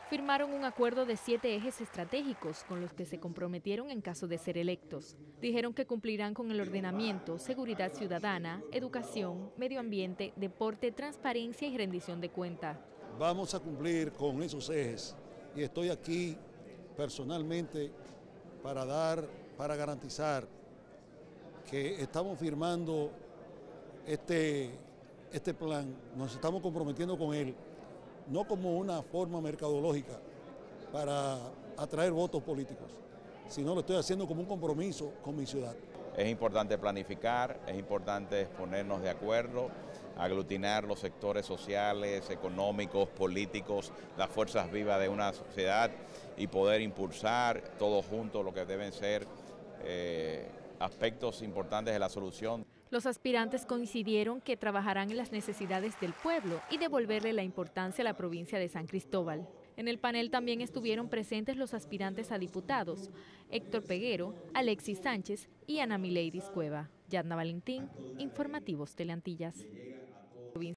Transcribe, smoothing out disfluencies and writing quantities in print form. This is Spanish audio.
Firmaron un acuerdo de 7 ejes estratégicos con los que se comprometieron en caso de ser electos. Dijeron que cumplirán con el ordenamiento, seguridad ciudadana, educación, medio ambiente, deporte, transparencia y rendición de cuentas. Vamos a cumplir con esos ejes y estoy aquí personalmente para garantizar que estamos firmando este plan, nos estamos comprometiendo con él, no como una forma mercadológica para atraer votos políticos, sino lo estoy haciendo como un compromiso con mi ciudad. Es importante planificar, es importante ponernos de acuerdo, aglutinar los sectores sociales, económicos, políticos, las fuerzas vivas de una sociedad y poder impulsar todos juntos lo que deben ser aspectos importantes de la solución. Los aspirantes coincidieron que trabajarán en las necesidades del pueblo y devolverle la importancia a la provincia de San Cristóbal. En el panel también estuvieron presentes los aspirantes a diputados, Héctor Peguero, Alexis Sánchez y Ana Mileidis Cueva. Yadna Valentín, Informativos Teleantillas.